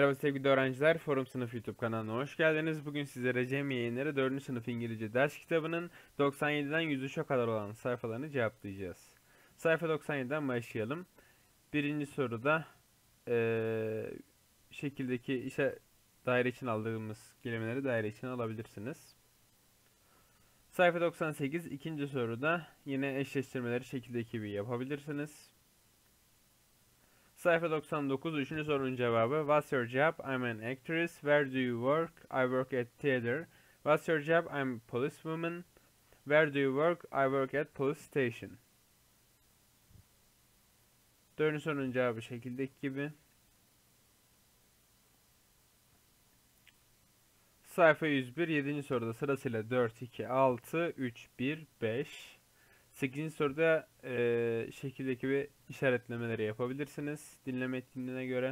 Merhaba sevgili öğrenciler, Forum Sınıf YouTube kanalına hoş geldiniz. Bugün sizlere Cem Yayınları 4. sınıf İngilizce ders kitabının 97'den 103'e kadar olan sayfalarını cevaplayacağız. Sayfa 97'den başlayalım. Birinci soruda şekildeki işe daire için aldığımız kelimeleri daire için alabilirsiniz. Sayfa 98 ikinci soruda yine eşleştirmeleri şekildeki gibi yapabilirsiniz. Sayfa 99 3. sorunun cevabı. What's your job? I'm an actress. Where do you work? I work at theater. What's your job? I'm a policewoman. Where do you work? I work at police station. 4. sorunun cevabı şekildeki gibi. Sayfa 101 7. soruda sırasıyla 4, 2, 6, 3, 1, 5. 8. soruda şekildeki gibi işaretlemeleri yapabilirsiniz dinleme etkinliğine göre.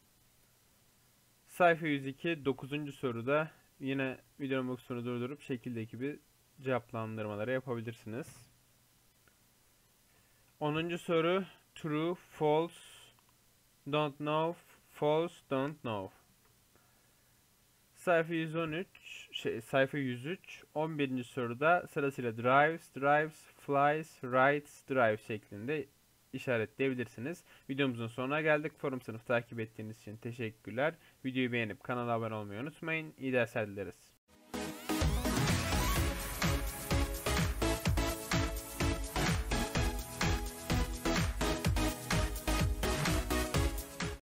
Sayfa 102 9. soruda yine videonun bu kısmını durdurup şekildeki gibi cevaplandırmaları yapabilirsiniz. 10. soru true, false, don't know, false, don't know. Sayfa 113 sayfa 103 11. soruda sırasıyla drives, flies, writes, drive şeklinde işaretleyebilirsiniz. Videomuzun sonuna geldik. Forum sınıf takip ettiğiniz için teşekkürler. Videoyu beğenip kanala abone olmayı unutmayın. İyi dersler dileriz.